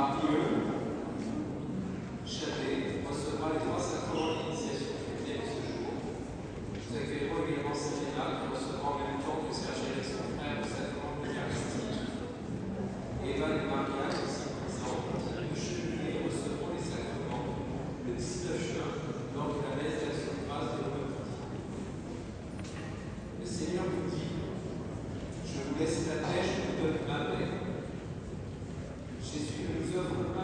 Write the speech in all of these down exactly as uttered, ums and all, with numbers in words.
Parmi eux, Châtelet recevra les trois sacrements d'initiation chrétienne ce jour. Nous accueillerons également Saint-Léna qui recevra en même temps que Serge et son frère le sacrement de l'Eucharistie. Eva et Maria, aussi présents, de Cheminée recevront les sacrements le dix-neuf juin lors de la messe d'Action de grâce de l'Eucharistie. Le Seigneur vous dit: je vous laisse la paix, je vous donne ma paix. Jésus ne nous offre pas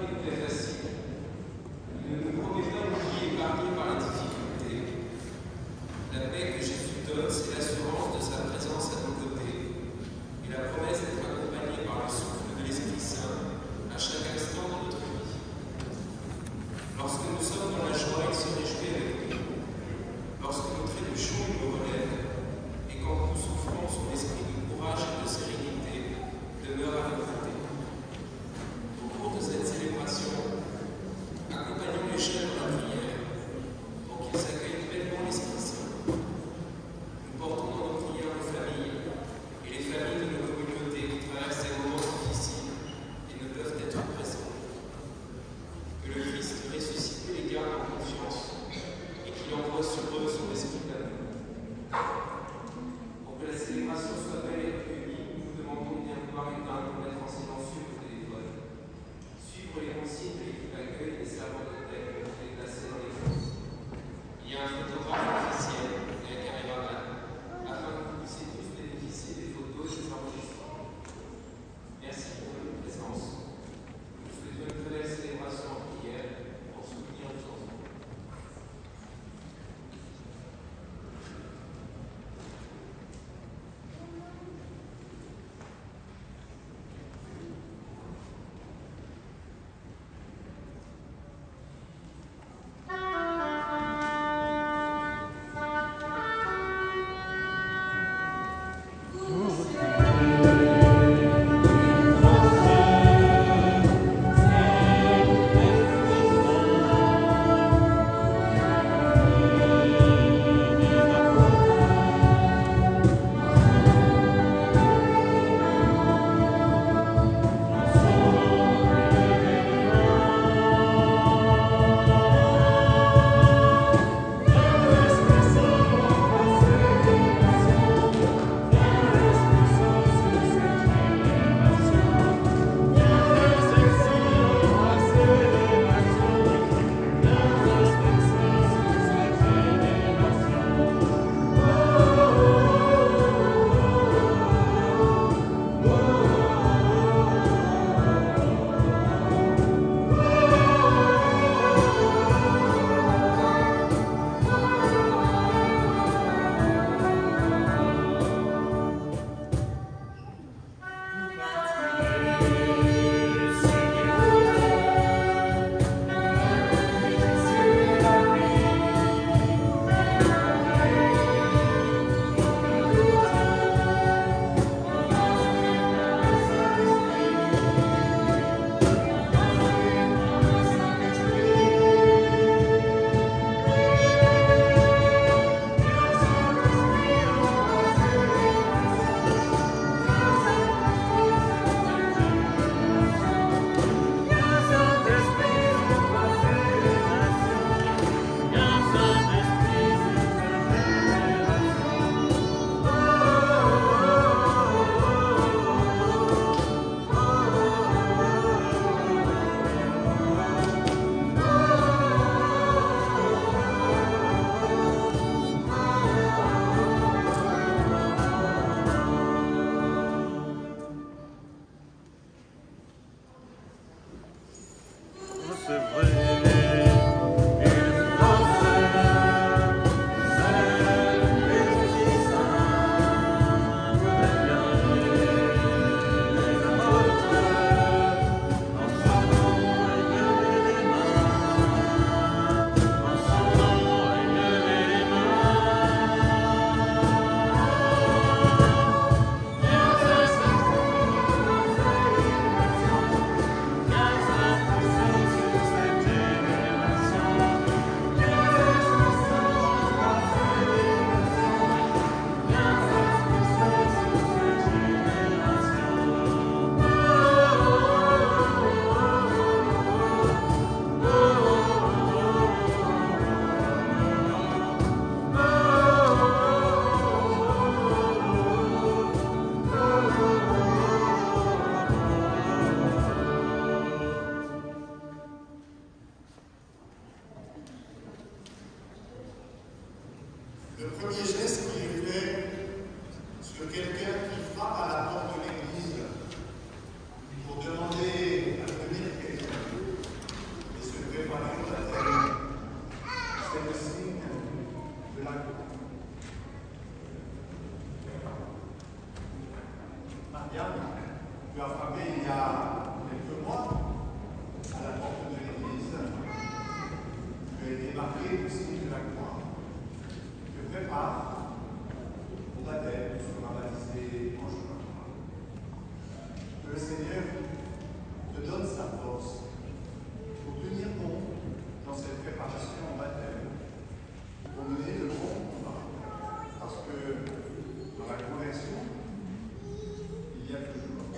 tu as frappé il y a quelques mois à la porte de l'église. Tu as été marqué du signe de la croix. Tu prépares au baptême, tu seras baptisé en chemin. Que le Seigneur te donne sa force pour tenir bon dans cette préparation au baptême, pour mener le bon combat. Parce que dans la conversion, il y a toujours.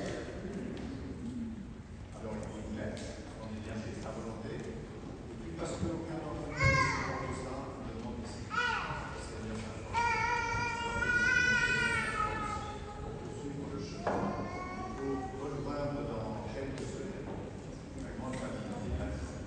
Alors il faut une lettre, on est bien fait sa volonté, et puis parce qu'aucun d'entre nous n'est sûr de ça, on demande ici. Le Seigneur sa force. Pour suivre le chemin, il faut rejoindre dans quelques semaines la grande famille des baptisés.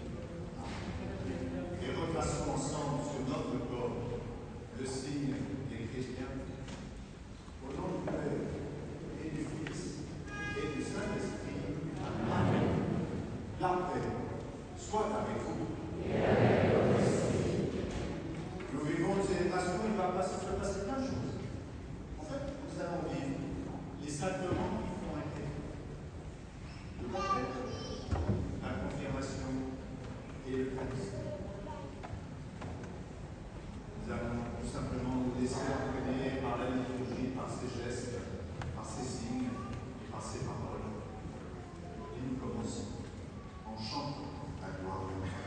Et repassons ensemble sur notre corps le signe des chrétiens. Au nom du Père et du Fils et du Saint-Esprit. Amen. La paix soit avec vous. Nous vivons une célébration, il va passer, se passer plein de choses. En fait, nous allons vivre les sacrements qui font un chrétien. Le baptême, la confirmation et le l'Eucharistie. Nous allons tout simplement nous laisser entraîner par la liturgie, par ses gestes, par ses signes, par ses paroles. Et nous commençons en chantant la gloire de Dieu.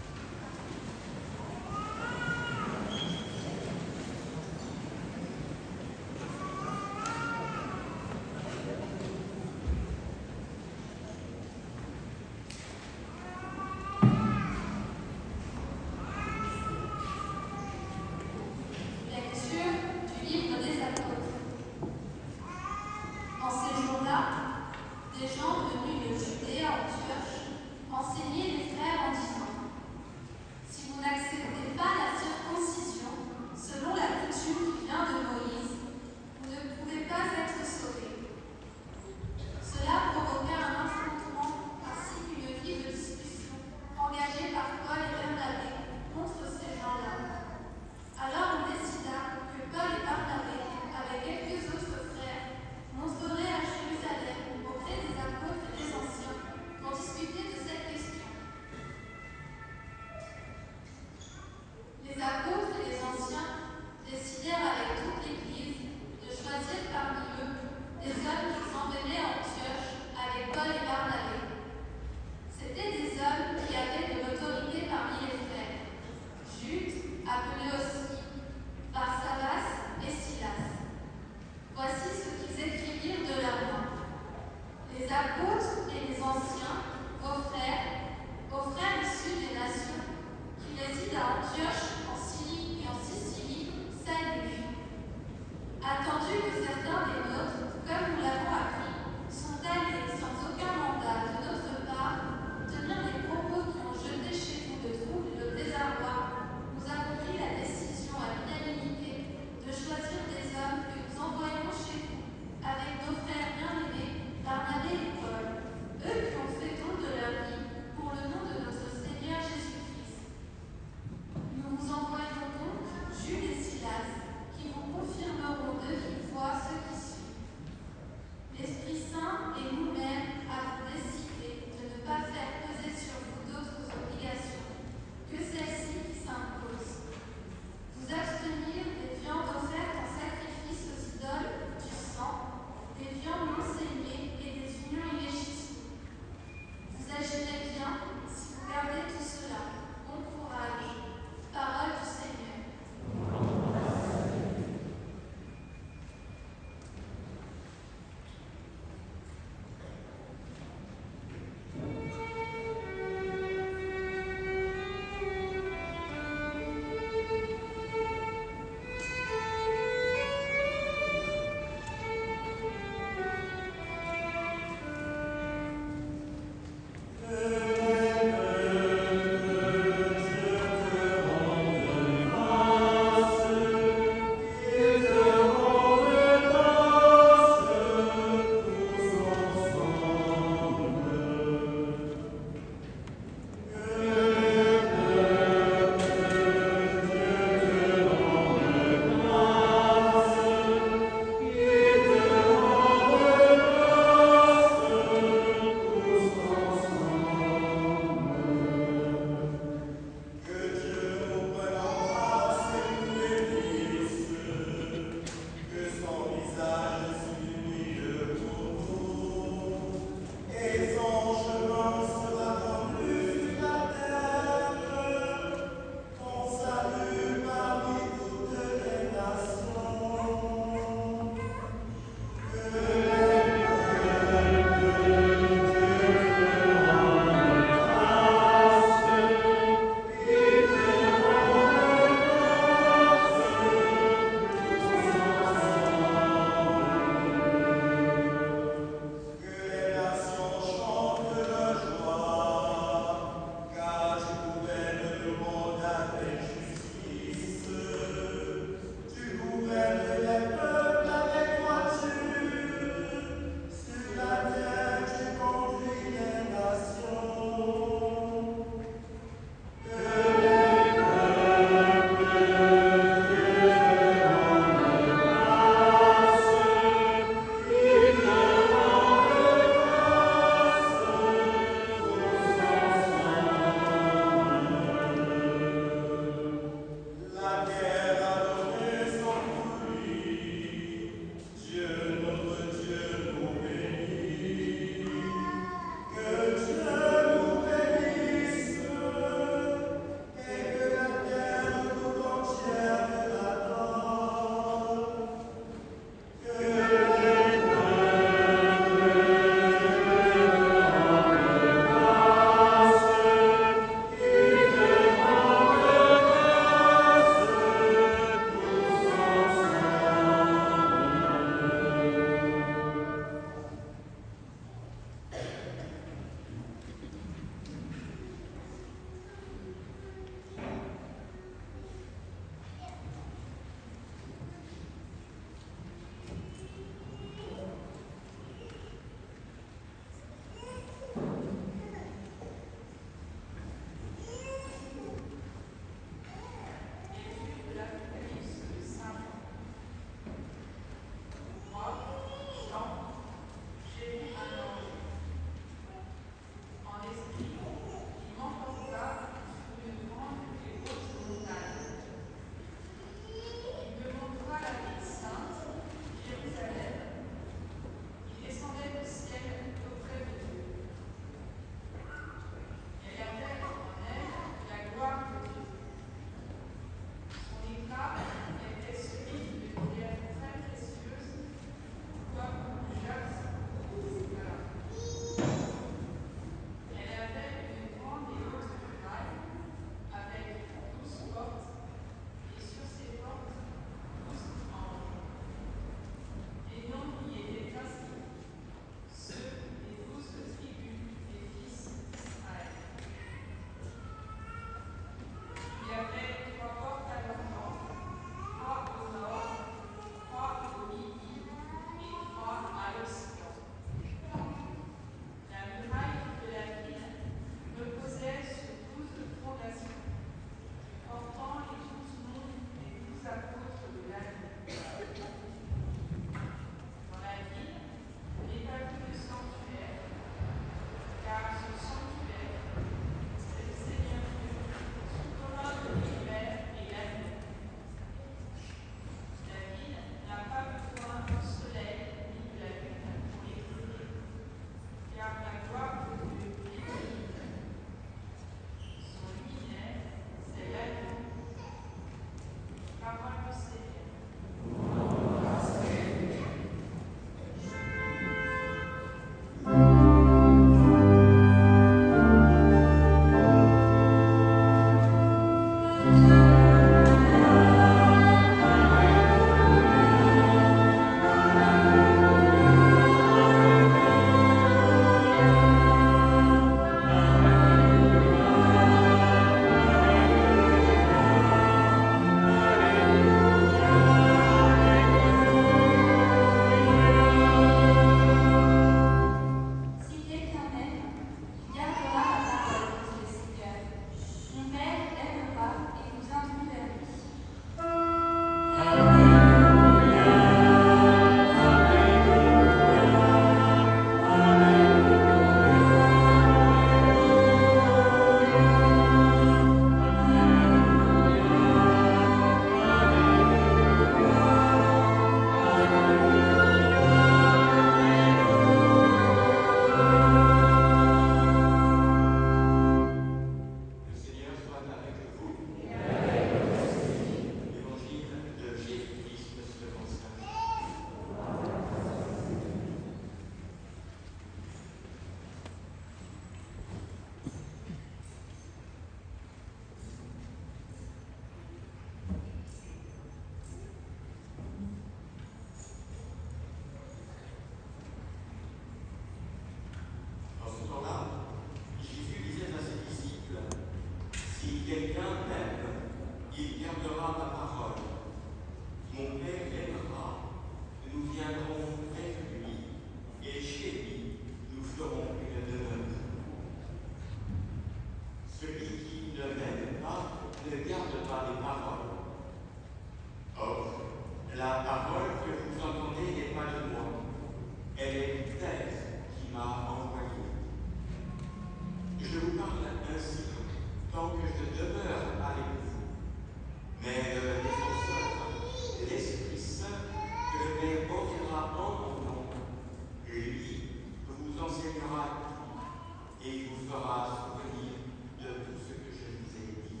mais le défenseur, l'Esprit Saint, que le Père enverra en mon nom. Lui vous enseignera et il vous fera souvenir de tout ce que je vous ai dit.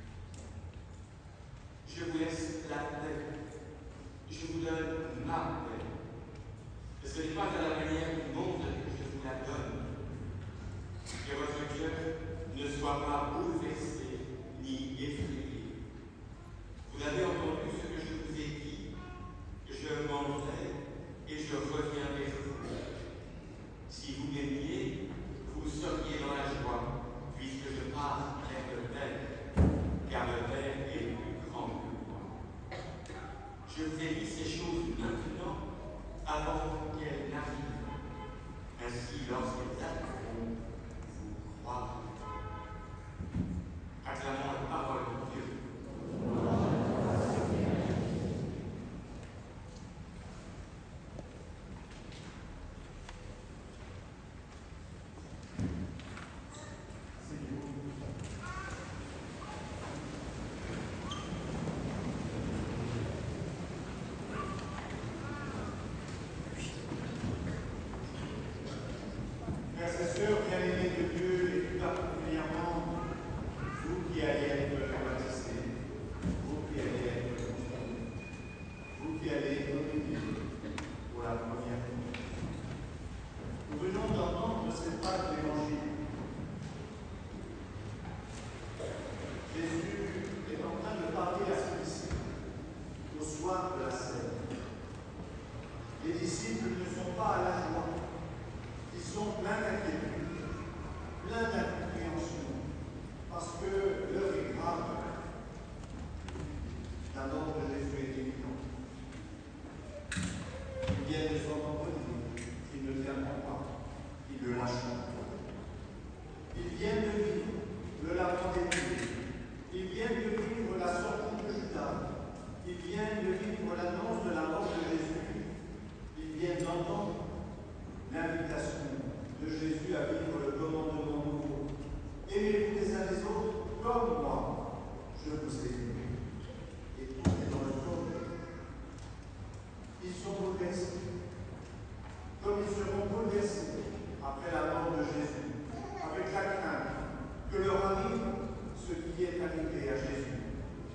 Je vous laisse la paix. Je vous donne ma paix. Ce n'est pas à la manière du monde que je vous la donne. Que votre cœur ne soit pas bouleversé ni effrayé. Vous avez entendu ce que je vous ai dit. Je m'en vais et je reviendrai vous. Si vous m'aimiez, vous seriez dans la joie, puisque je pars vers le Père, car le Père est plus grand que moi. Je vous ai dit ces choses maintenant, avant qu'elles n'arrivent. Ainsi, lorsqu'elles arriveront, vous croirez. Acclamons la parole de Dieu. Frères et sœurs, bien-aimés de Dieu, et tout particulièrement, vous qui allez être baptisés, vous qui allez être confirmés, vous qui allez être nominés pour la première fois. Nous venons d'entendre cette phrase de l'Évangile. Jésus est en train de parler à ses disciples au soir de la Seine. Les disciples ne sont pas à la joie. Ils sont pleins d'inquiétude, pleins d'incompréhension, parce que l'heure est grave. La mort de Jésus est imminente. Ils viennent de s'entendre dire qu'ils ne viendront pas, ils ne lâcheront pas. Ils viennent de vivre le lament des nuées. Ils viennent de vivre la sortie de Judas. Ils viennent de vivre l'annonce de la mort de Jésus. Ils viennent d'entendre l'invitation de Jésus à vivre le commandement nouveau. Aimez-vous les uns les autres comme moi, je vous ai aimé. Et tout est dans le corps. Ils sont bouleversés, comme ils seront bouleversés après la mort de Jésus, avec la crainte que leur arrive ce qui est arrivé à Jésus.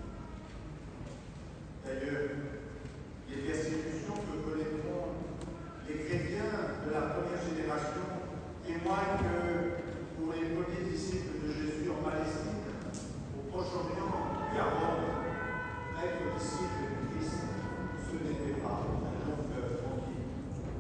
D'ailleurs, les persécutions que connaîtront les chrétiens de la première génération témoignent que pour les premiers disciples de Jésus en Palestine, au Proche-Orient, puis à Rome, être disciple du Christ, ce n'était pas un long fleuve tranquille.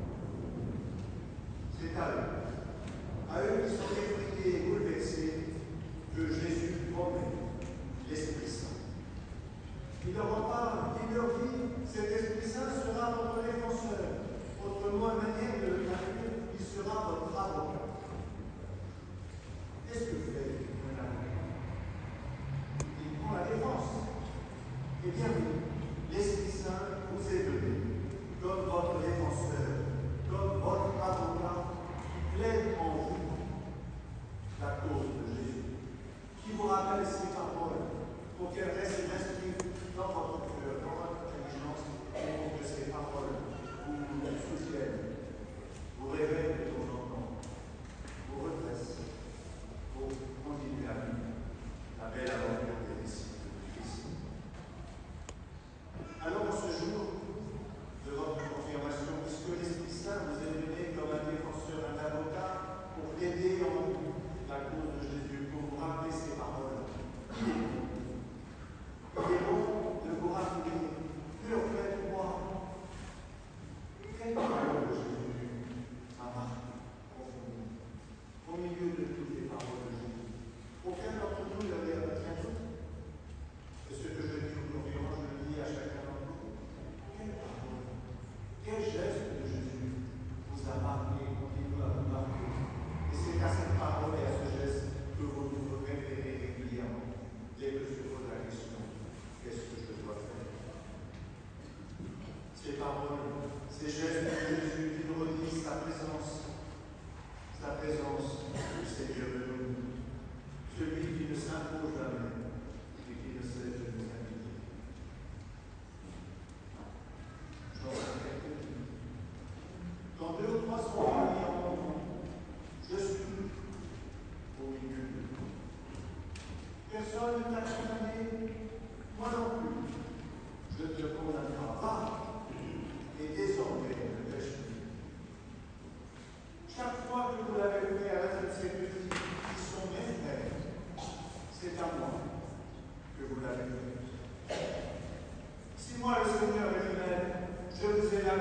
C'est à eux, à eux qui sont effrayés et bouleversés, que Jésus promet l'Esprit Saint. Il leur en parle, il leur dit, cet Esprit Saint sera votre défenseur. Autrement, une manière de le traduire, il sera votre avocat. Qu'est-ce que fait un avocat? Il prend la défense. Eh bien oui, l'Esprit Saint vous est donné comme votre défenseur, comme votre avocat qui plaide en vous la cause de Jésus, qui vous rappelle ses paroles pour qu'elles restent inscrites dans votre cœur, dans votre intelligence, et pour que ces paroles vous soutiennent, vous réveillent de temps en temps, vous redressent pour continuer à vivre la belle aventure des disciples du Christ.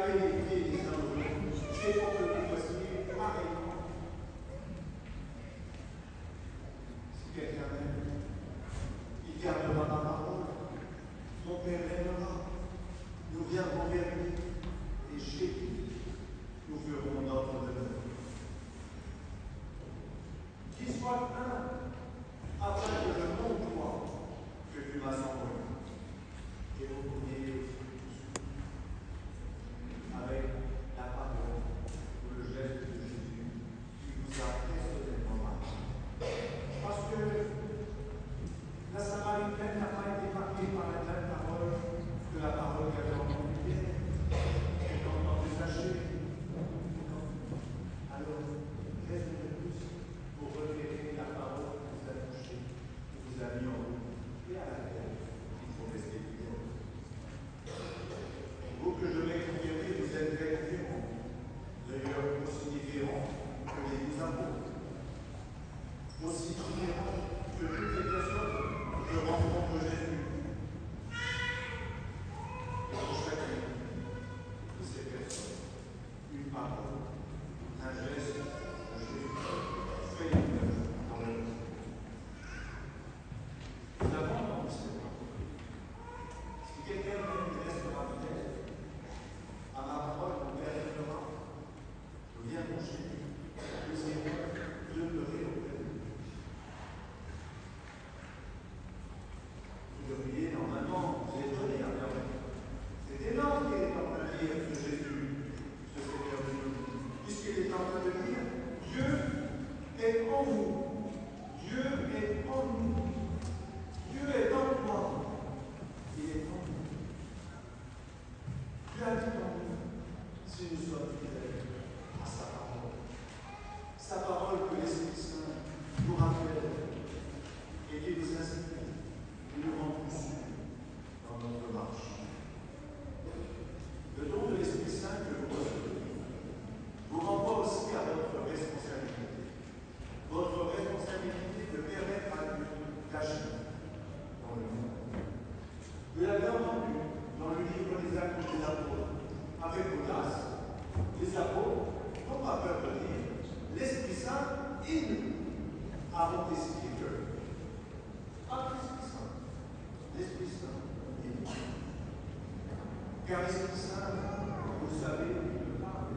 avez été les uns aux autres, c'est pour que vous fassiez pareillement. Si quelqu'un m'aime, il gardera ma parole. Mon Père l'aimera. Nous viendrons vers lui et chez lui, nous ferons notre demeure. Qu'il soit un, afin que je montre toi que tu m'as envoyé. Et vous pourriez aussi avec la parole ou le geste de Jésus qui vous a personnellement marqué. Parce que la Samaritaine n'a pas été marquée par la même parole que la parole qu'elle a entendue hier, qu'elle a entendue Zachée. Alors, qu'est-ce de plus pour repérer la parole qui vous a touché, qui vous a mis en route et à laquelle il faut rester fidèle. Vous que je vais confirmer, vous êtes très différents, d'ailleurs aussi différents que les douze apôtres, aussi différents que toutes les personnes que rencontre Jésus. Et pour chacune de ces personnes, une parole, un geste de Jésus fait une œuvre dans le monde. Nous avons entendu cette parole. Si quelqu'un me restera fidèle à ma parole, mon Père l'aimera. Nous viendrons chez lui, nous irons demeurer auprès de lui. Vous devriez normalement vous étonner à bien. C'est énorme qu'il est en train de dire ce Jésus, ce Seigneur de nous, puisqu'il est en train de dire Dieu est en vous. Dieu est en nous. Dieu est en toi. Il est en nous. Dieu habite en nous si nous sommes fidèles à sa parole. Sa parole que l'Esprit Saint nous rappelle et qui nous inspire et nous rend plus sûrs dans notre marche. Le don de l'Esprit Saint que vous recevez vous renvoie aussi à votre responsabilité. Votre responsabilité de permettre à Dieu d'agir dans le monde. Vous l'avez entendu dans le livre des Actes des Apôtres, avec audace, les apôtres n'ont pas peur de dire l'Esprit Saint, il a décidé que. Pas l'Esprit Saint. L'Esprit Saint, il. Car l'Esprit Saint, vous savez, il parle.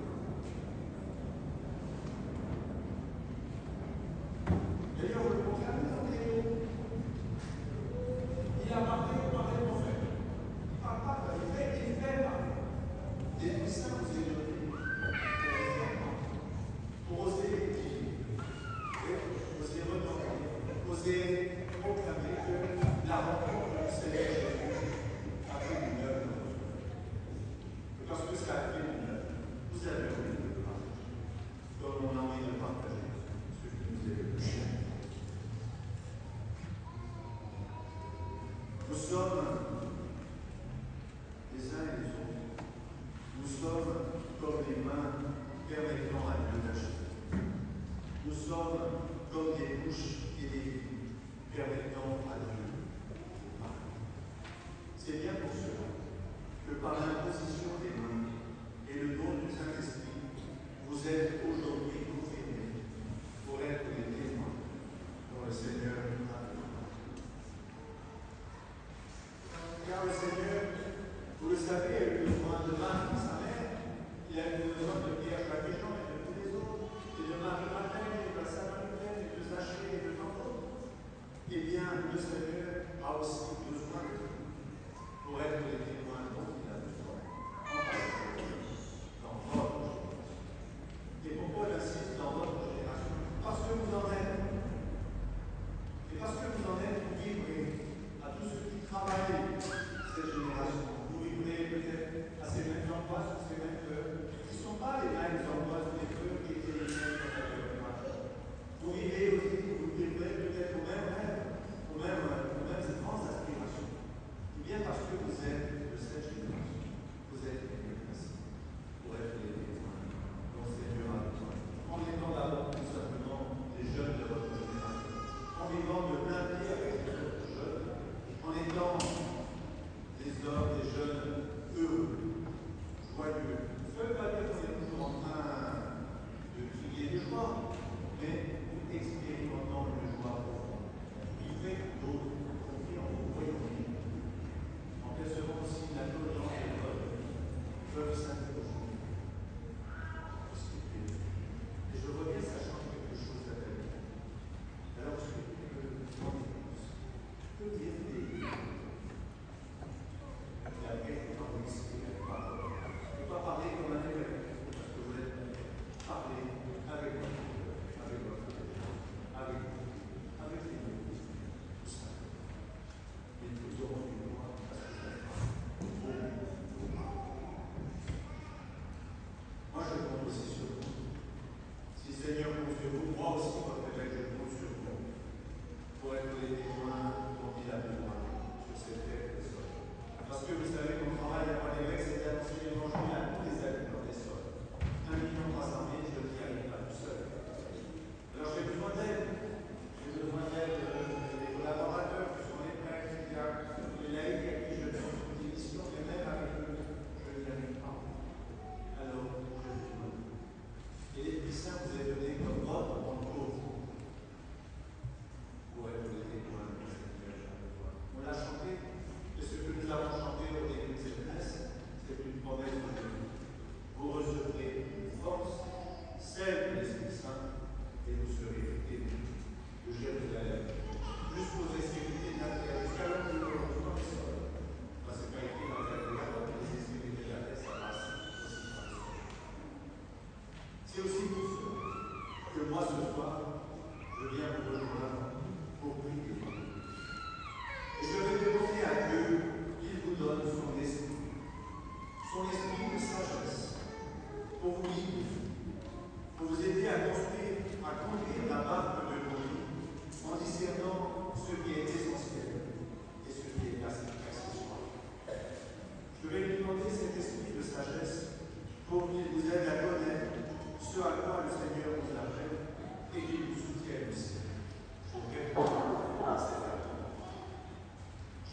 D'ailleurs, le contraire, il a parlé pareillement fait. Il ne parle pas, il fait, il fait parler. L'Esprit Saint vous est donné pour oser dire, oser retenter, oser proclamer que la rencontre du Seigneur Jésus a fait une œuvre dans votre vie. Et parce que ça a fait une œuvre, vous avez envie de le partager, comme on a envie de partager ce qui nous est le plus cher. Nous sommes les uns et les autres. Nous sommes comme les mains permettant à Dieu d'agir. Nous sommes comme des bouches et des vies permettant à Dieu de parler. C'est bien pour cela que par l'imposition des mains et le don du Saint-Esprit, vous êtes aujourd'hui confirmés pour être des témoins dont le Seigneur a besoin. Car le Seigneur, vous le savez, a eu besoin de Marie, sa mère, il a eu besoin de Pierre Jean et de tous les autres, et de Marie-Madeleine, et de la Samaritaine, et de Zachée, et de tant d'autres. Eh bien, le Seigneur a aussi besoin de vous pour être les témoins dont il a besoin. Dans votre génération. Et pourquoi j'insiste dans votre génération? Parce que vous en êtes. Et parce que vous en êtes, vous vivrez à tous ceux qui travaillent cette génération. Vous vivrez peut-être à ces mêmes angoisses, ces mêmes peurs, qui ne sont pas les mêmes angoisses des peurs qui étaient les mêmes dans la génération. Vous vivez aussi, vous vivrez peut-être au même rêve, au même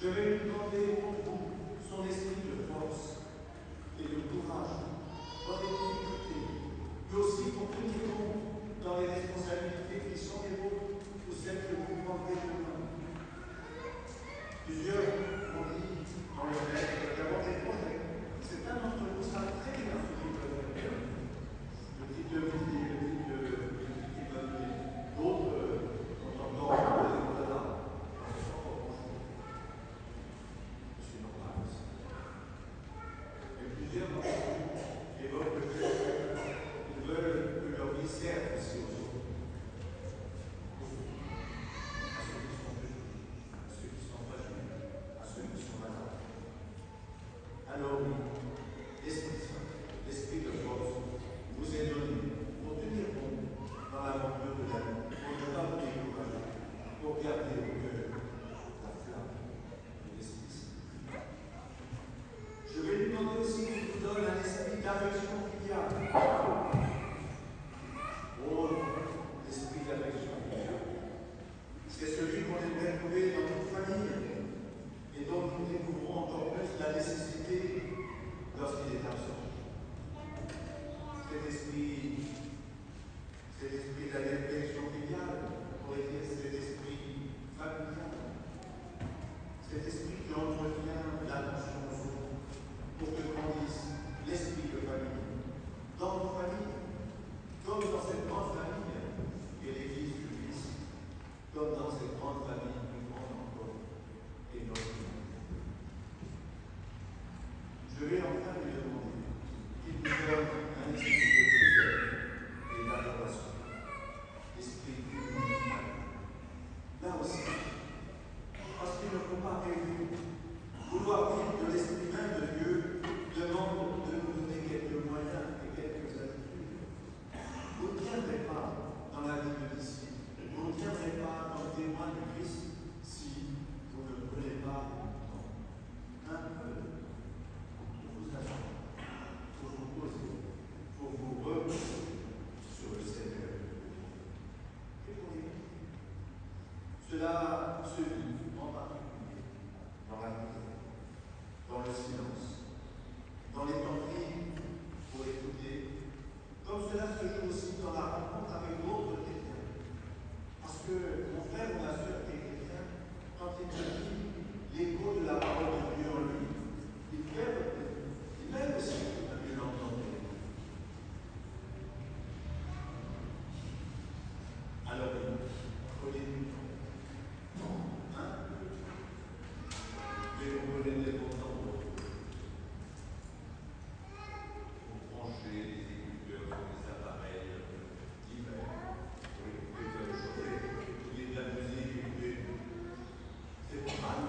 Je vais lui demander pour vous son esprit de force et de courage dans les difficultés, mais aussi pour tenir compte dans les responsabilités qui sont les vôtres ou celles que vous prendrez demain. Plusieurs m'ont dit dans leur lettre d'avoir des projets. Certains d'entre vous savent très bien ce qu'ils veulent faire. Le type de vie, le type de vie qu'ils veulent vivre. D'autres sont encore au-delà. C'est normal aussi. Et plusieurs d'entre vous évoquent le fait qu'ils veulent que leur vie serve aussi aux autres. À ceux qui sont petits, à ceux qui sont fragiles, à ceux qui sont malades. Alors oui, l'Esprit Saint, l'Esprit de force, vous est donné pour tenir bon dans l'aventure de la vie, pour ne pas vous décourager, pour garder au cœur la flamme de l'Esprit Saint. Je vais lui demander aussi qu'il vous donne un esprit d'affection filiale. Oh, l'esprit d'affection filiale. C'est celui qu'on aimerait trouver dans notre famille et dont nous découvrons encore plus la nécessité lorsqu'il est absent. Cet esprit, cet esprit d'affection filiale, on pourrait dire cet esprit familial, cet esprit qui entretient l'attention aux autres pour que grandisse l'esprit de famille dans nos familles, comme dans cette grande famille qu'est l'Église du Christ, comme dans cette grande famille plus grande encore et notre famille. Je vais enfin lui demander qu'il nous donne un esprit de prière et d'adoration, l'esprit unique. Là aussi, parce qu'il ne faut pas rêver, vouloir vivre de l'esprit même de Dieu demande de nous donner quelques moyens et quelques attitudes. Vous ne tiendrez pas dans la vie de disciple, vous ne tiendrez pas dans le témoin du Christ si vous ne prenez pas un peu pour vous asseoir, pour vous poser, pour vous reposer sur le Seigneur. Et pour les cela se vit en particulier dans la prière, dans le silence, dans les temps libres pour écouter, comme cela se joue aussi dans la rencontre avec d'autres chrétiens. Parce que mon frère ou ma soeur qui est chrétien, quand il me dit l'écho de la parole de Dieu en lui, il fait, il aime aussi à mieux l'entendre. Alors, prenez-nous un peu, mais vous prenez des bons temps pour brancher les écouteurs sur des appareils divers, pour écouter de la chauffer, écouter de la musique, écouter. C'est pas mal.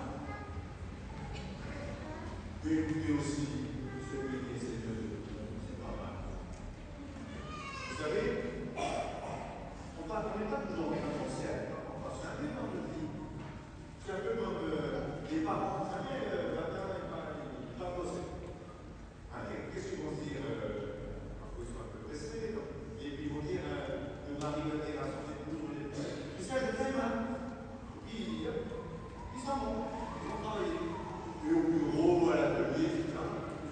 Vous pouvez écouter aussi celui qui essaie de nous, c'est pas mal. Vous savez, on n'est pas toujours en concert, parce qu'un peu dans notre vie, c'est un peu comme euh, les parents. Vous savez, le matin, il ne va pas bosser. Qu'est-ce qu'ils vont se dire euh, parfois ils sont un peu pressés, et puis ils vont dire euh, le mari va dire à son épouse, tu sais, je t'aime, hein. Puis ils s'en vont, ils vont travailler. Et au bureau, à l'atelier, et cetera.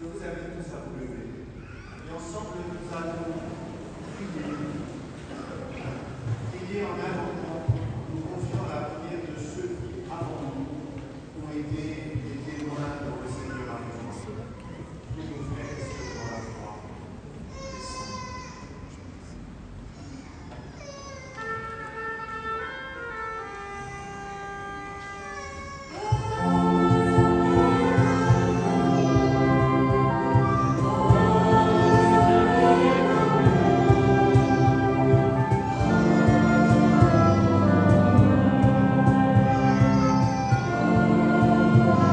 vous invite tous à vous lever. Et ensemble, nous allons prier. Prier en invoquant, nous confiant la prière de ceux qui, avant nous, ont été des témoins dans le Seigneur avec nous. Tous nos frères et sœurs dans la foi. Thank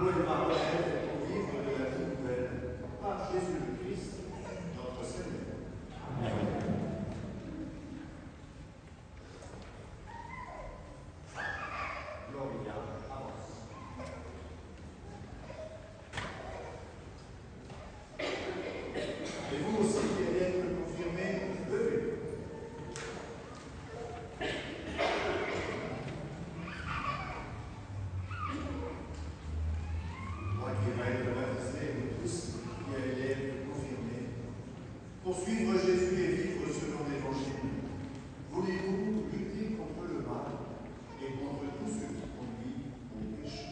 nous elle va permettre pour vivre de la vie nouvelle par Jésus le Christ, notre Seigneur. Amen. Gloria à vos. Et vous aussi qui allez être confirmés, levez. Moi qui vais être baptisé, vous tous qui allez être confirmés, pour suivre Jésus et vivre selon l'Évangile, voulez-vous lutter contre le mal et contre tout ce qui conduit au péché?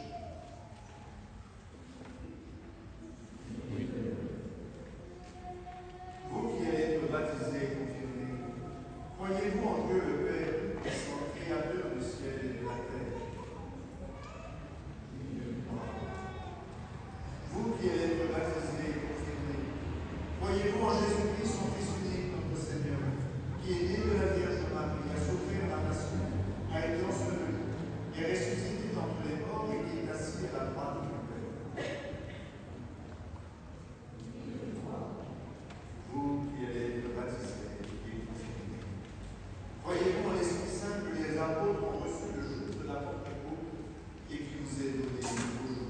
Vous qui allez être baptisés et confirmés, croyez-vous en Dieu le Père Tout-Puissant, Créateur du ciel et de la terre? Vous qui allez être baptisés et confirmés, croyez-vous en Jésus-Christ, son Fils unique, notre Seigneur, qui est né de la Vierge Marie, a souffert la nation, a été enseveli, est ressuscité d'entre les morts et qui est assis à la droite du Père? Vous qui allez être baptisés et confirmés, croyez-vous en l'Esprit Saint que les apôtres ont reçu le jour de la Pentecôte et qui vous est donné aujourd'hui?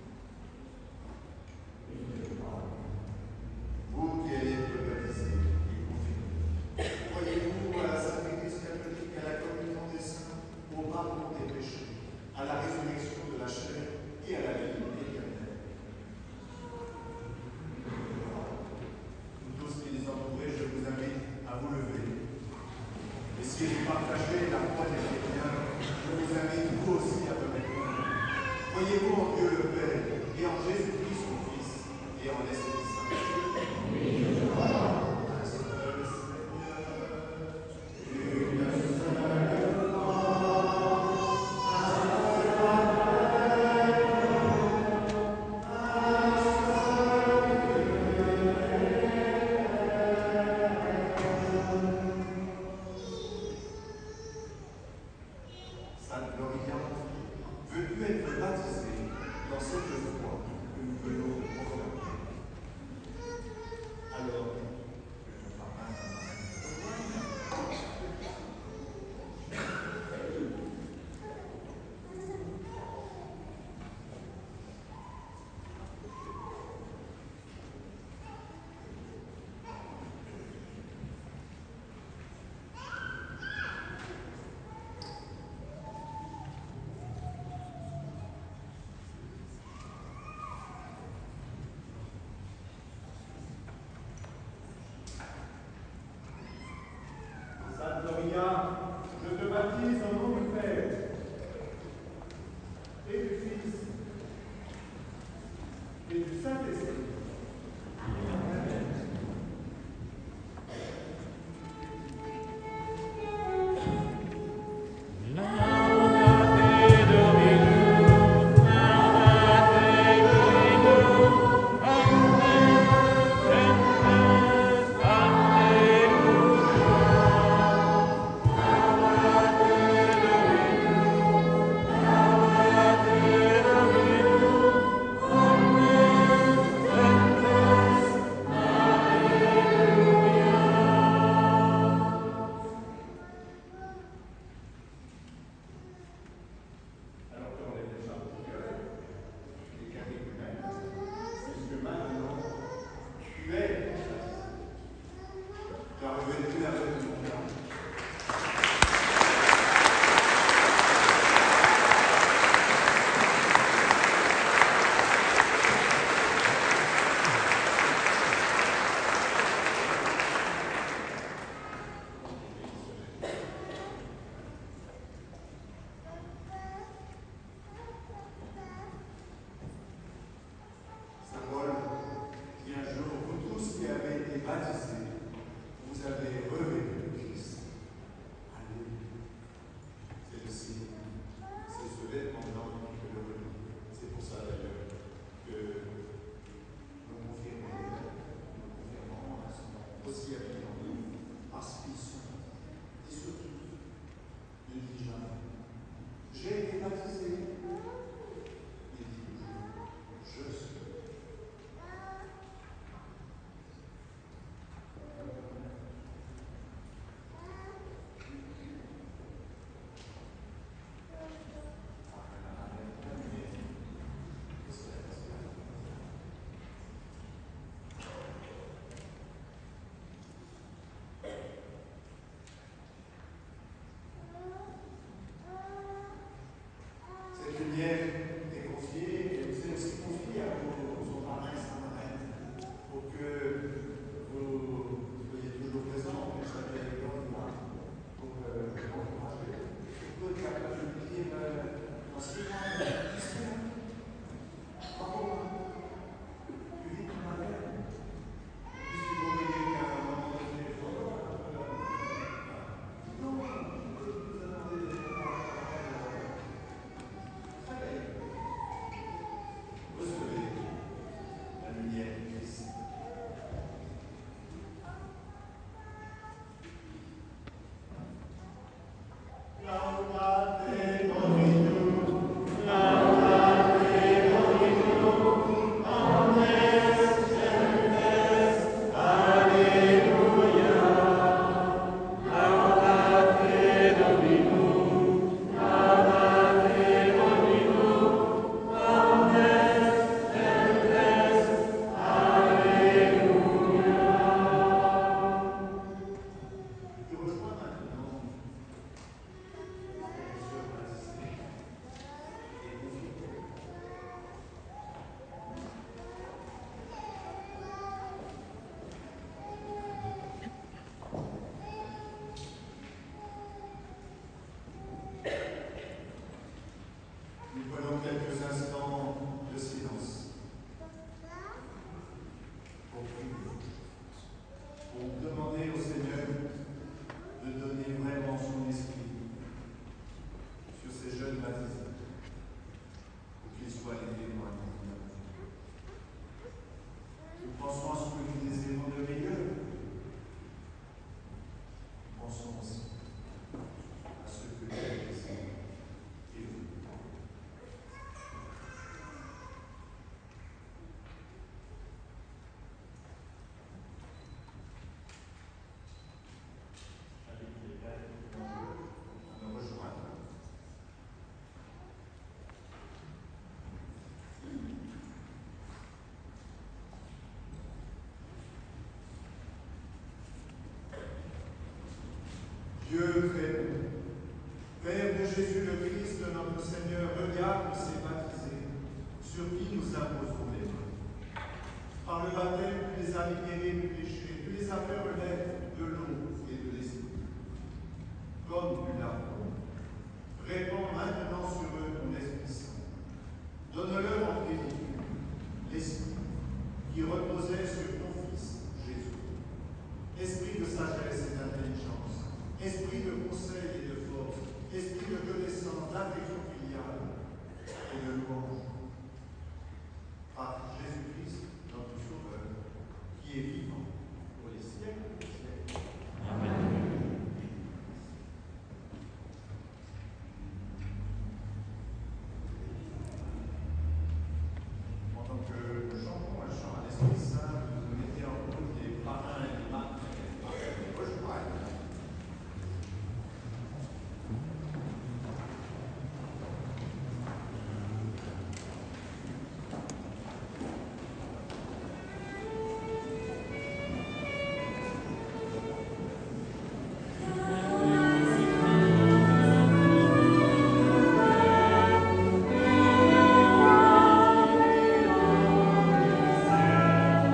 Vous qui allez être baptisés et confirmés, croyez-vous à la Sainte Église catholique, à la communion des saints, au pardon des péchés, à la résurrection de la chair et à la vie éternelle? Vous tous qui les entourez, je vous invite à vous lever. Et si vous partagez la foi des chrétiens, je vous invite vous aussi à vous répondre. Croyez-vous en Dieu le Père et en Jésus-Christ son Fils et en l'Esprit Saint? Oui, je crois. Un seul Seigneur, une seule Sainte Gloria, veux-tu être baptisée dans cette foi que nous venons de proclamer? Alors, que ton papa Sainte Gloria, je te baptise au nom du Père et du Fils et du Saint-Esprit. Amen. Alors que l'on est déjà au cœur, les catéchumènes, puisque maintenant tu es baptisé. Tu as revêtu la vêtue de mon âme. Symbole qui un jour, vous tous qui avez été baptisés, vous avez revêtu le Christ. Alléluia. C'est le signe, c'est ce vêtement blanc qui peut le revêtir. C'est pour ça d'ailleurs que nous confirmons, nous confirmons à son nom, aussi habillés en nous, parce qu'ils sont, et surtout, ne dit jamais, j'ai été baptisé, il dit toujours, diable s'est baptisé, sur qui nous imposons les mains. Par le baptême, tu les as libérés du péché, tu les as fait renaître de l'eau et de l'esprit. Comme tu l'as promis, répands maintenant sur eux ton Esprit Saint. Donne-leur en plénitude l'Esprit qui reposait sur ton Fils, Jésus. Esprit de sagesse et d'intelligence, esprit de conseil et de force, esprit de connaissance, d'affection filiale et de louange. Par Jésus-Christ, notre Sauveur, qui est vivant pour les siècles des siècles. Amen. Pendant que nous chantons un chant à l'Esprit Saint, vous mettez en route les marins et les marins et les rejoignent. Amen.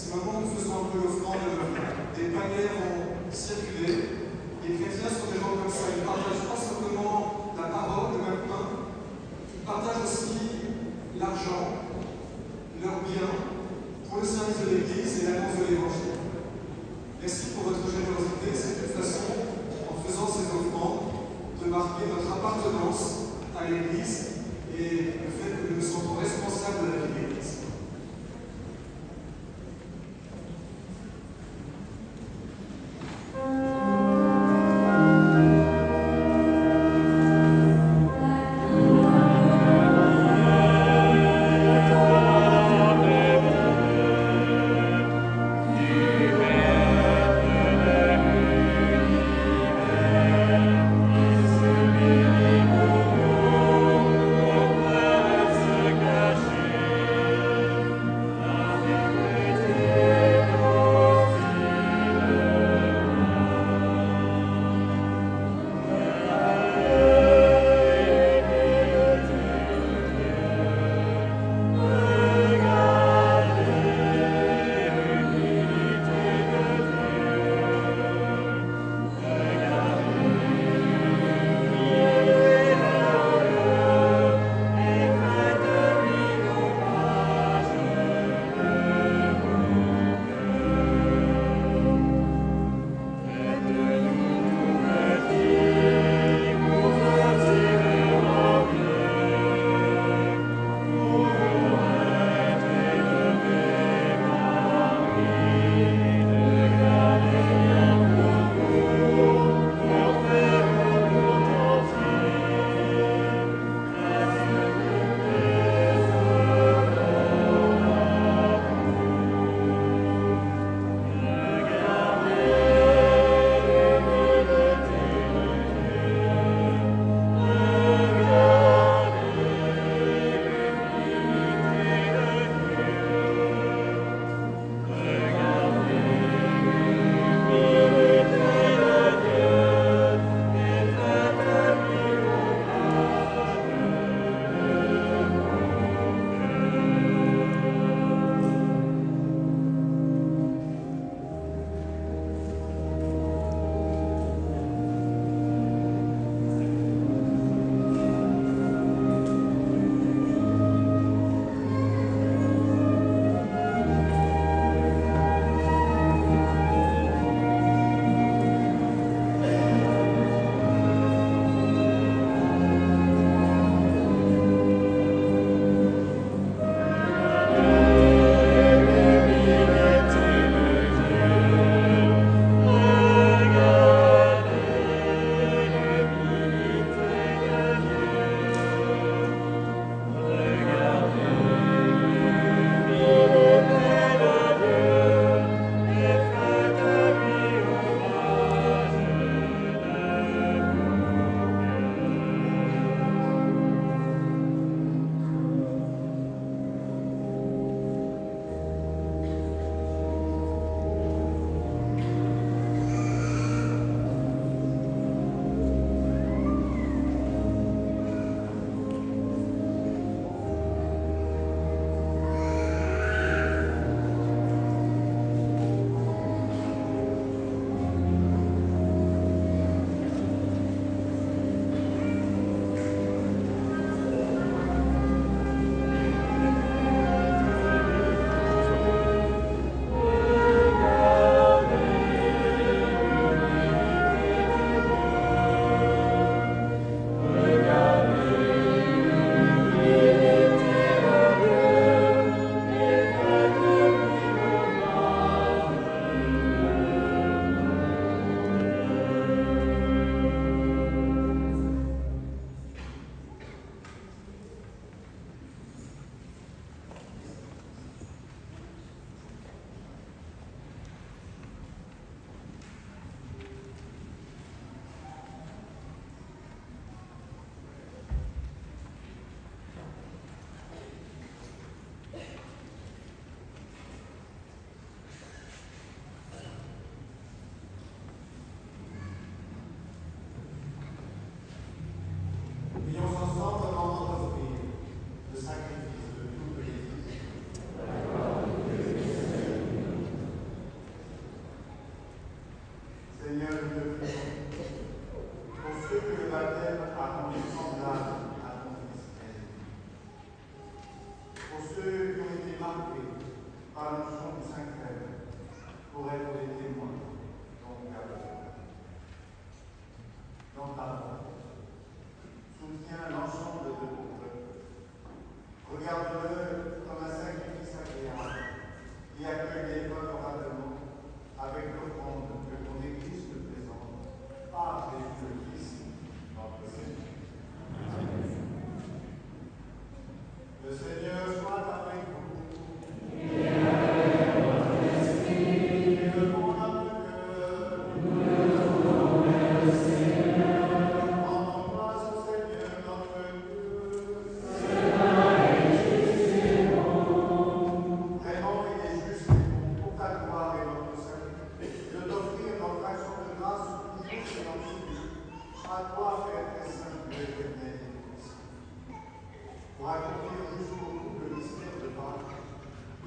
c'est maintenant nous faisons un peu l'offrande. Des paniers vont circuler. Les chrétiens sont des gens comme ça. Ils ne partagent pas simplement la parole, le même pain. Ils partagent aussi l'argent, leurs biens, pour le service de l'Église et l'annonce de l'Évangile. Merci pour votre générosité. C'est une façon, en faisant ces offrandes, de marquer notre appartenance à l'Église et le fait que nous nous sentons responsables de la vie de l'Église. Thank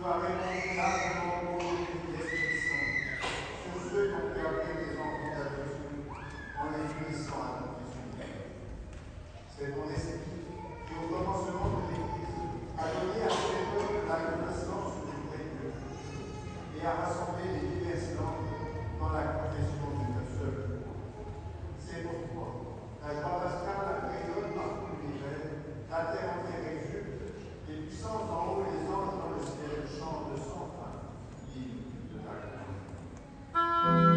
Tu as répondu largement au nom de l'Esprit Saint sur ceux qui ont perdu des enfants d'adoption en les unissant à ton Fils. C'est ton esprit qui, au commencement de l'Église, a donné à ces peuples la connaissance du vrai Dieu et a rassemblé les diverses langues dans la confession d'une seule. C'est pourquoi la joie pascale rayonne par tout l'univers, la terre entière exulte, les puissances en haut, les anges dans le ciel chantent sans fin, l'hymne de ta gloire.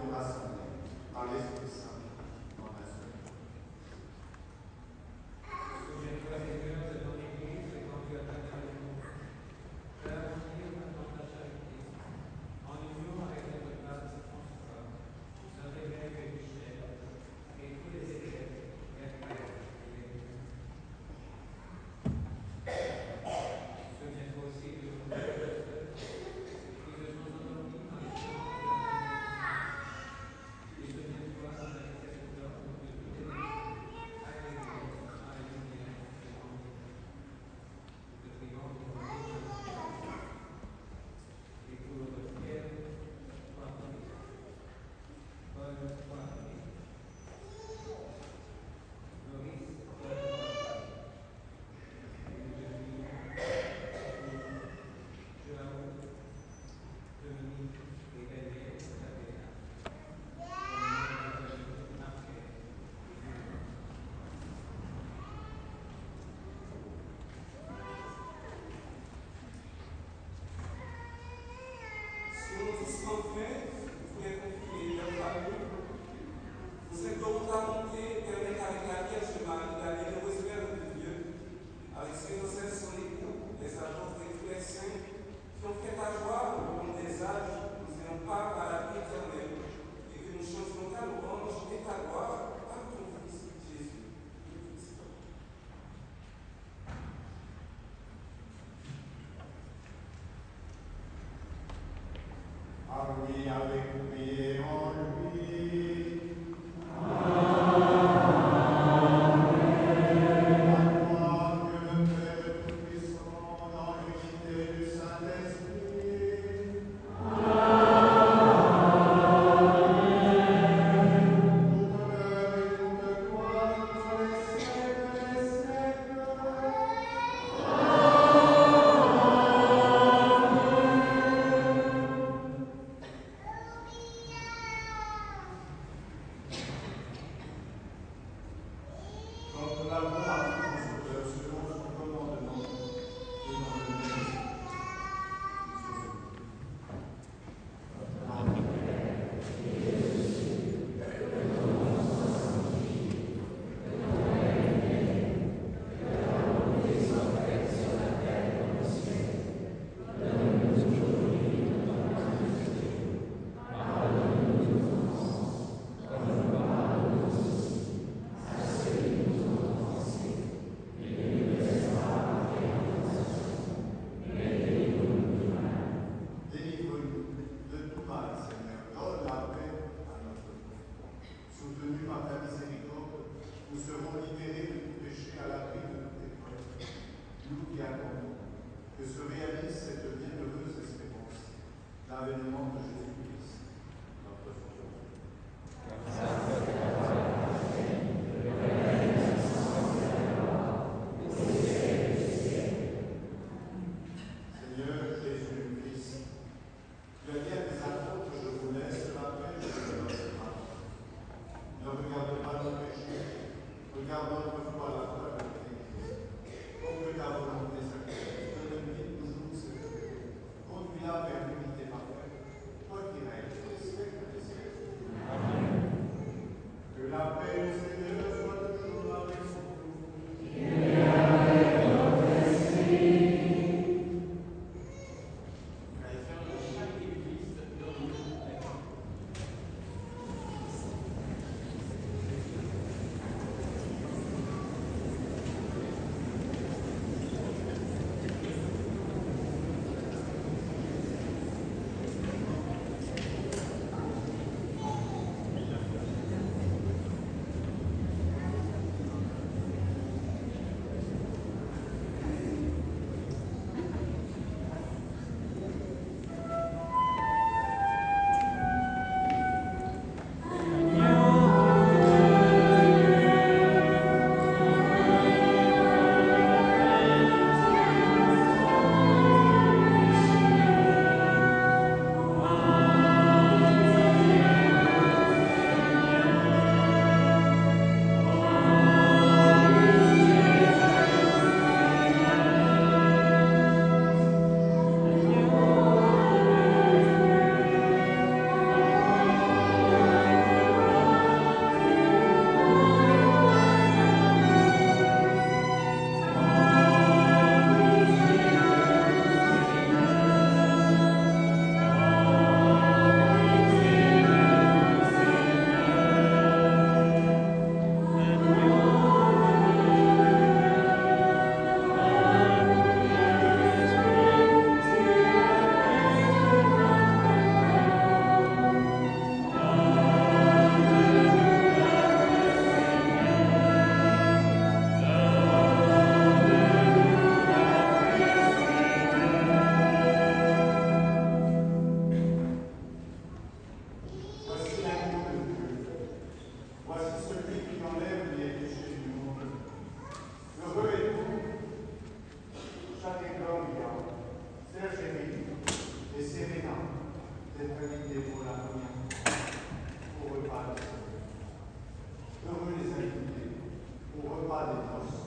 nous rassembler par l'Esprit Saint dans la semaine. Souviens-toi, Seigneur, de ton Église et quand tu as ta maison. Fais avancer maintenant ta charité. En union avec notre Pape François, notre évêque Michel et tous les évêques, Père Père et l'Église. Souviens-toi aussi de nos frères qui se sont endormis dans les champs de la famille. Et souviens-toi de la miséricorde de toutes les nations. Alléluia, Alléluia, le triomphe de et pour le ciel, trois prix. Paul, trois prix. Loris, trois prix. Joao, Dominique et Daniel, Sabina. Si nous tous enfin, vous pouvez confier leur famille, vous êtes volontairement permettre avec la Vierge Marie la bienheureuse Mère de Dieu, avec ses innocents son époux, les agents et tous les saints, qui ont fait ta joie au long des âges, nous ayons part à la vie éternelle, et que nous chantions ta louange et ta gloire par ton Fils Jésus. Ah oui, avec lui et en lui. Amen. être invités pour la première fois au repas du Seigneur. Heureux les invités au repas des noces.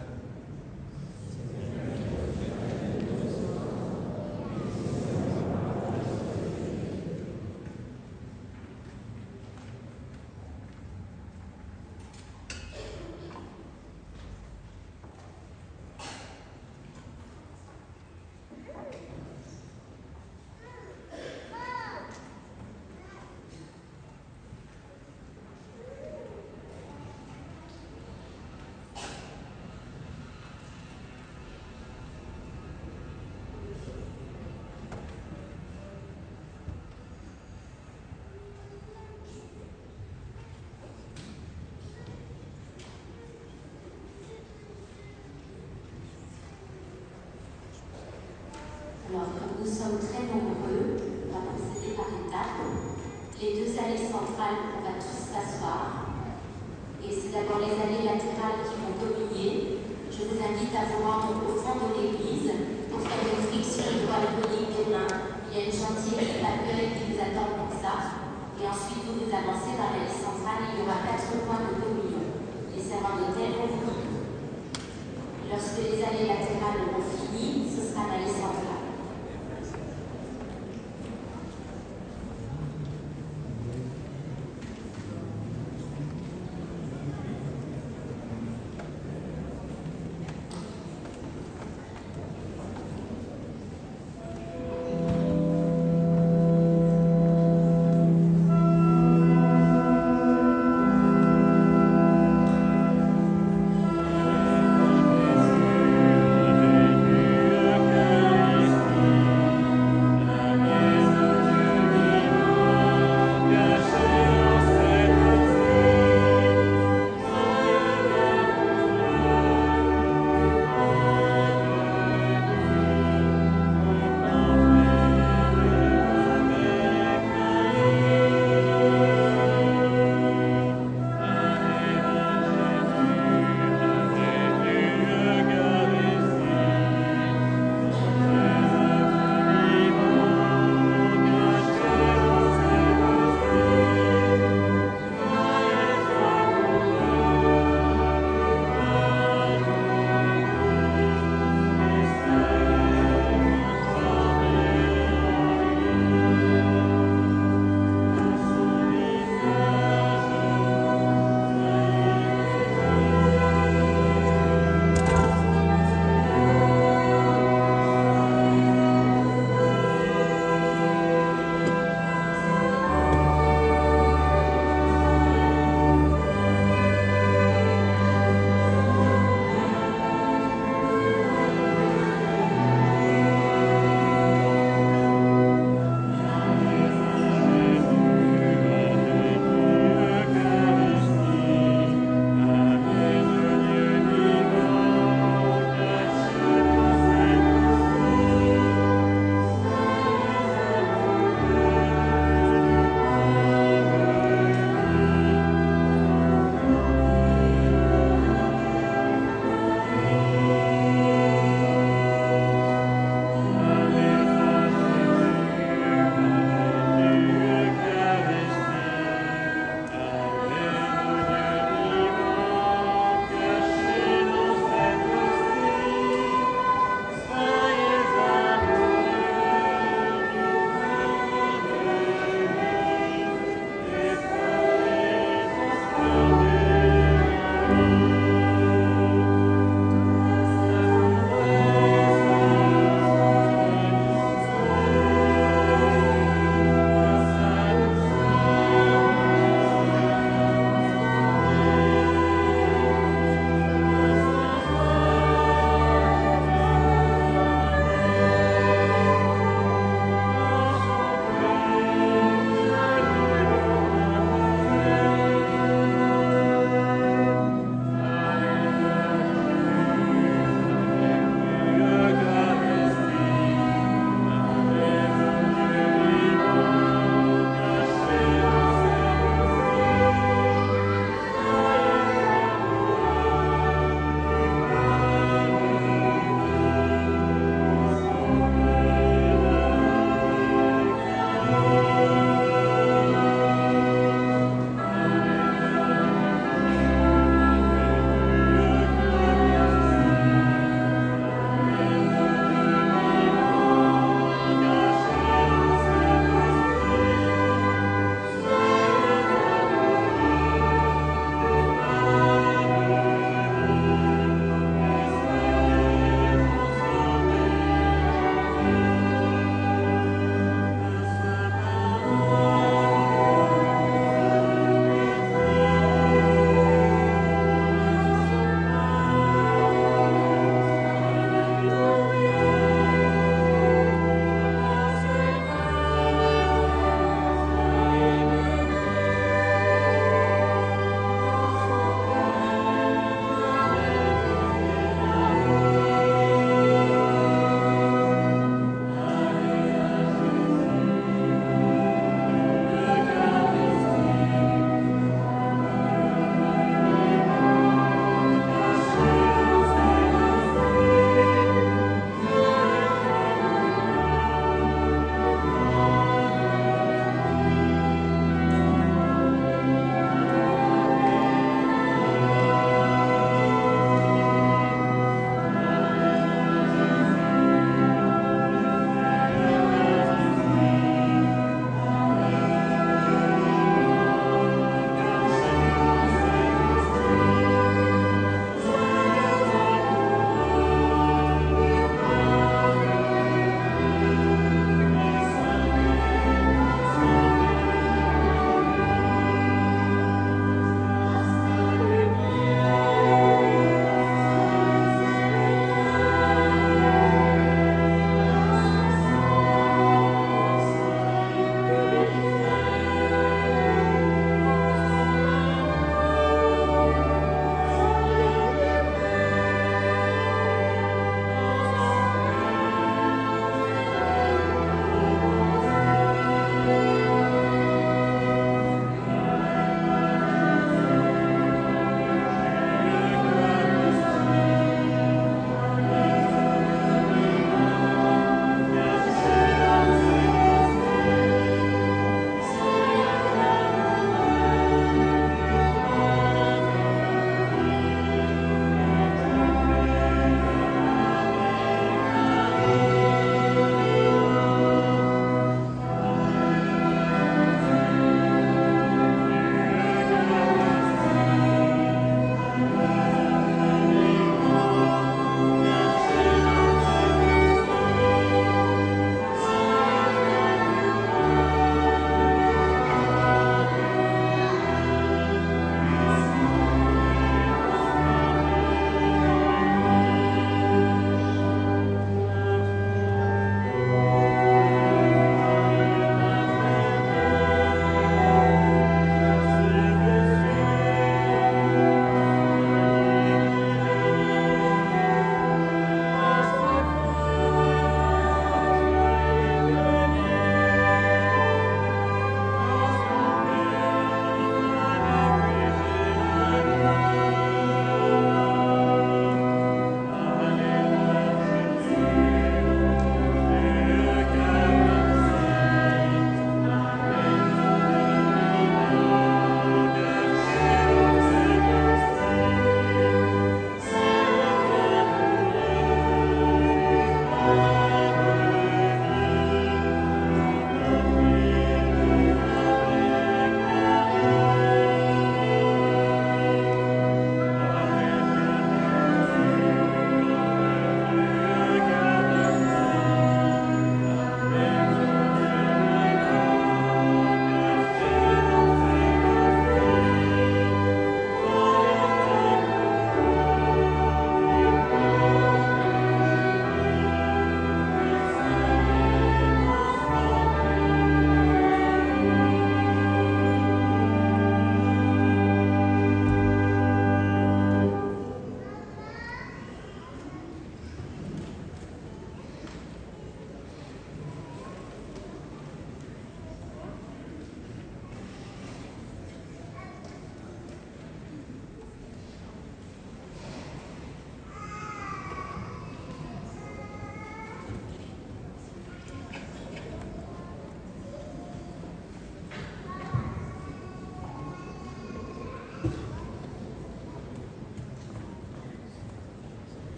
Alors, comme nous sommes très nombreux, on va procéder par étapes. Les deux allées centrales, on va tous s'asseoir. Et c'est d'abord les allées latérales qui vont dominer. Je vous invite à vous rendre au fond de l'église pour faire une flexion hydroalcoolique des mains. Il y a une gentille équipe accueil qui vous attend pour ça. Et ensuite, vous vous avancez dans l'allée centrale. Il y aura quatre points de communion. Les servants d'autel vont vous guider. Lorsque les allées latérales auront fini, ce sera l'allée centrale. Amen.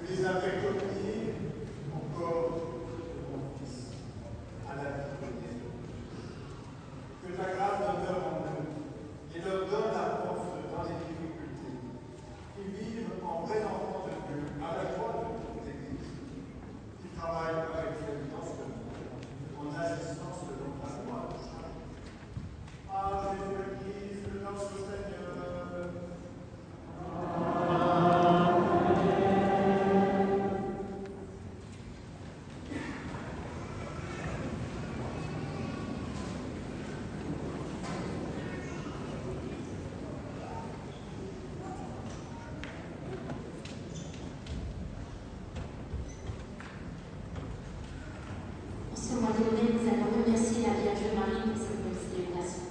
désaffecter encore mon Fils à la vie éternelle. Que ta grâce demeure en eux et leur donne la force dans les difficultés, qu'ils vivent en vrais enfants de Dieu, à la joie de toute l'Église, qui travaillent avec l'excellence de Dieu, en agissant selon ta loi. Ah, Jésus-Christ, notre Seigneur. Nous allons remercier la Vierge Marie pour cette belle célébration.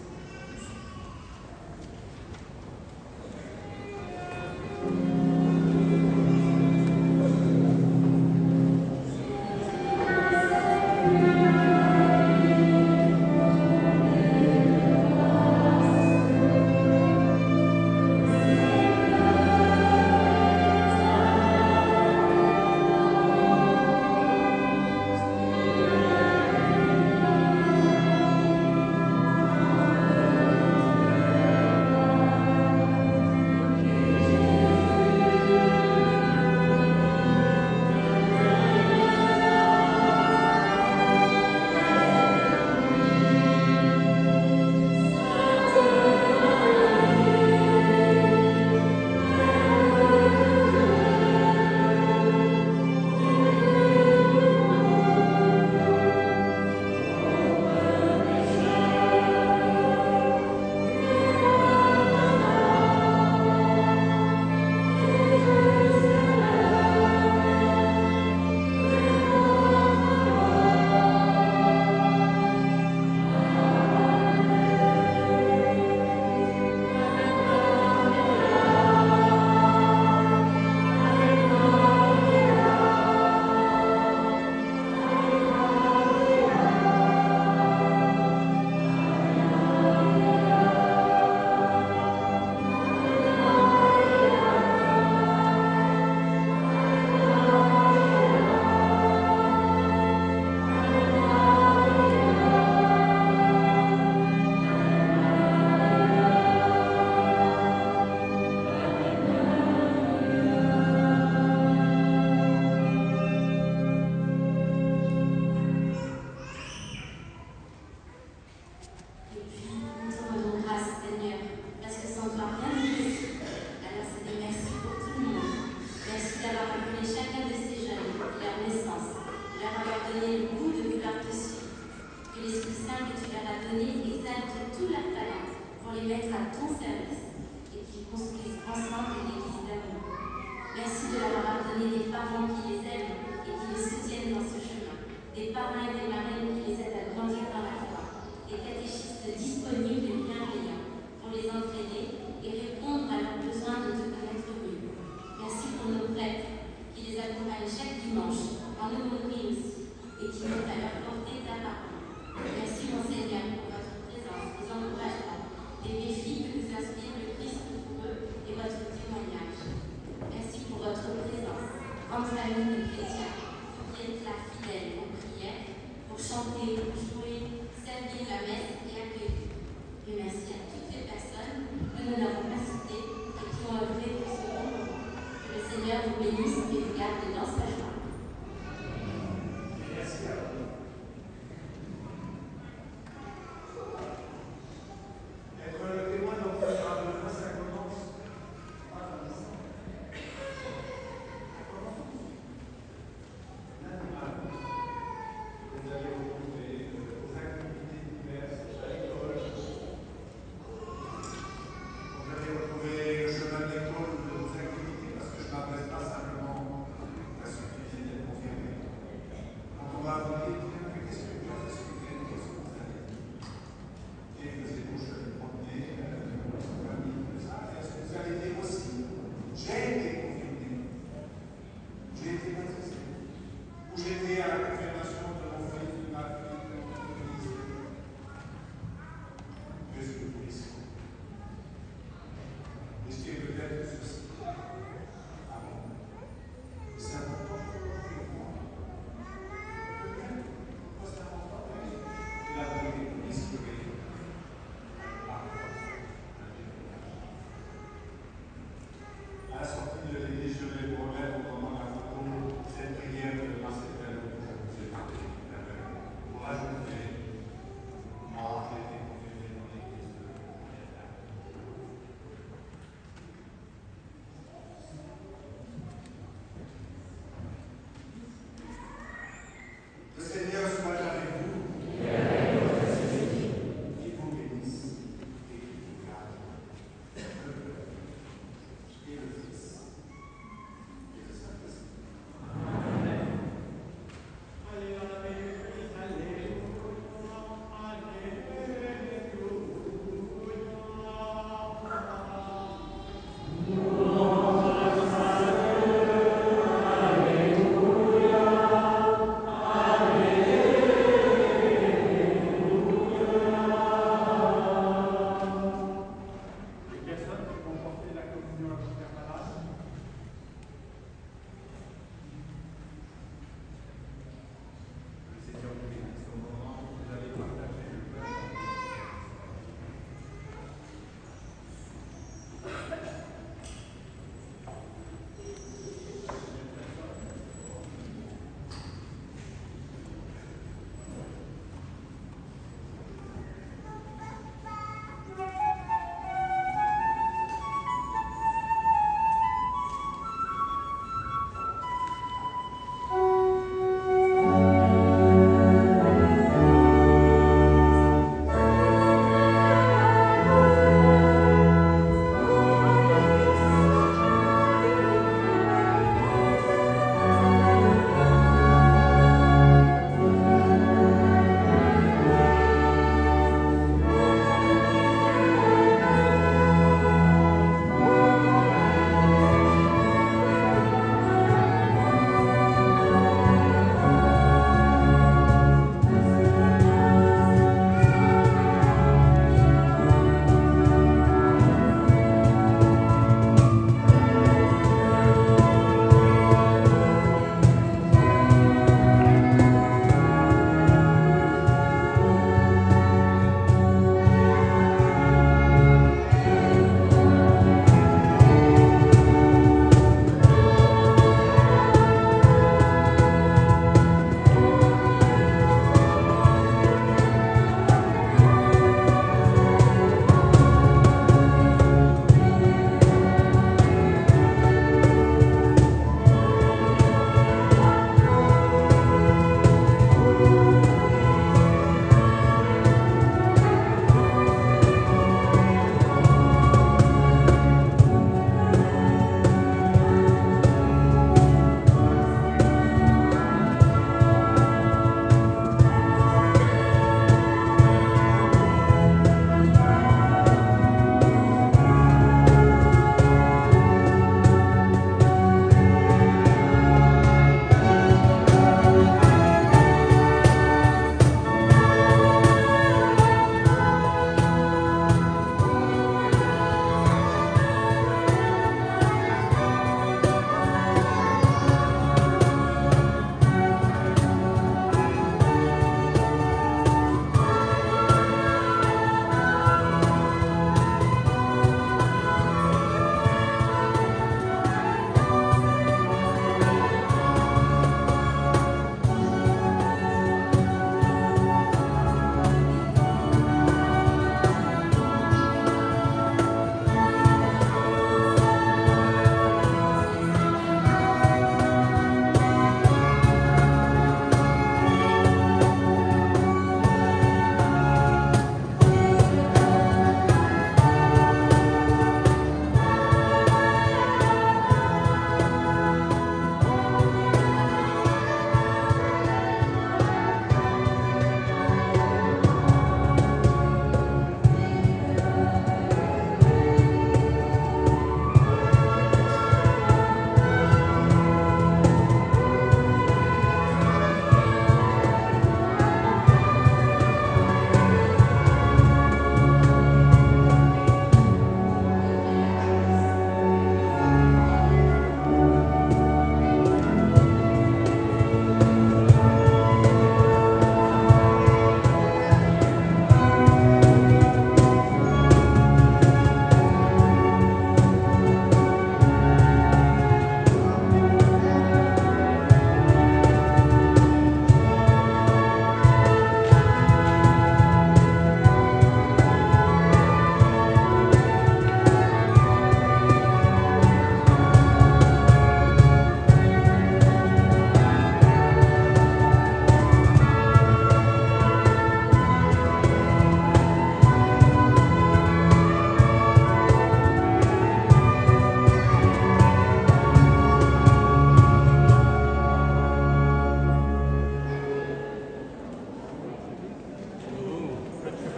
Vous avez retrouvé le chemin de l'école, de vos activités, parce que je ne m'adresse pas simplement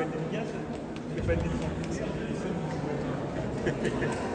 pas une dédicace? C'est pas une dédicace.